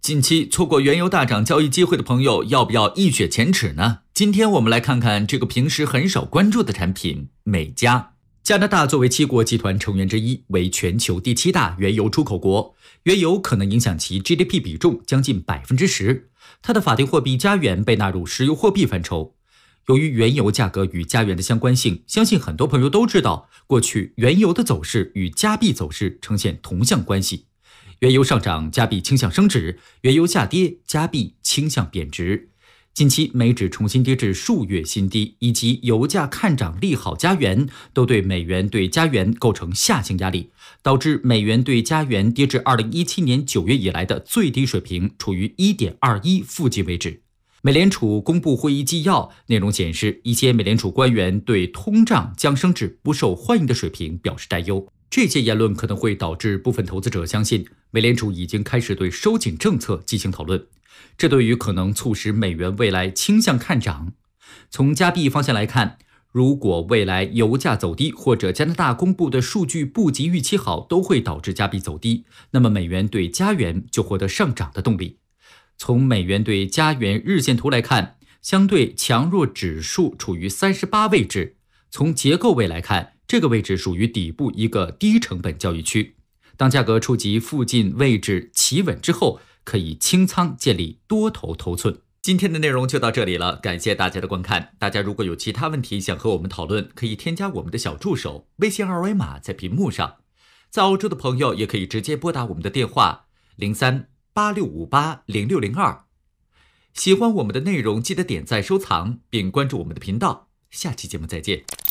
近期错过原油大涨交易机会的朋友，要不要一雪前耻呢？今天我们来看看这个平时很少关注的产品——美加。加拿大作为七国集团成员之一，为全球第7大原油出口国，原油可能影响其 GDP 比重将近10%。它的法定货币加元被纳入石油货币范畴。由于原油价格与加元的相关性，相信很多朋友都知道，过去原油的走势与加币走势呈现同向关系。原油上涨，加币倾向升值；原油下跌，加币倾向贬值。近期美指重新跌至数月新低，以及油价看涨利好加元，都对美元对加元构成下行压力，导致美元对加元跌至2017年9月以来的最低水平，处于 1.21 附近位置。美联储公布会议纪要，内容显示，一些美联储官员对通胀将升至不受欢迎的水平表示担忧。这些言论可能会导致部分投资者相信，美联储已经开始对收紧政策进行讨论，这对于可能促使美元未来倾向看涨。从加币方向来看，如果未来油价走低，或者加拿大公布的数据不及预期好，都会导致加币走低，那么美元对加元就获得上涨的动力。从美元对加元日线图来看，相对强弱指数处于38位置。从结构位来看，这个位置属于底部一个低成本交易区。当价格触及附近位置企稳之后，可以清仓建立多头头寸。今天的内容就到这里了，感谢大家的观看。大家如果有其他问题想和我们讨论，可以添加我们的小助手，微信二维码在屏幕上。在澳洲的朋友也可以直接拨打我们的电话03-8658-0602。喜欢我们的内容，记得点赞收藏并关注我们的频道。下期节目再见。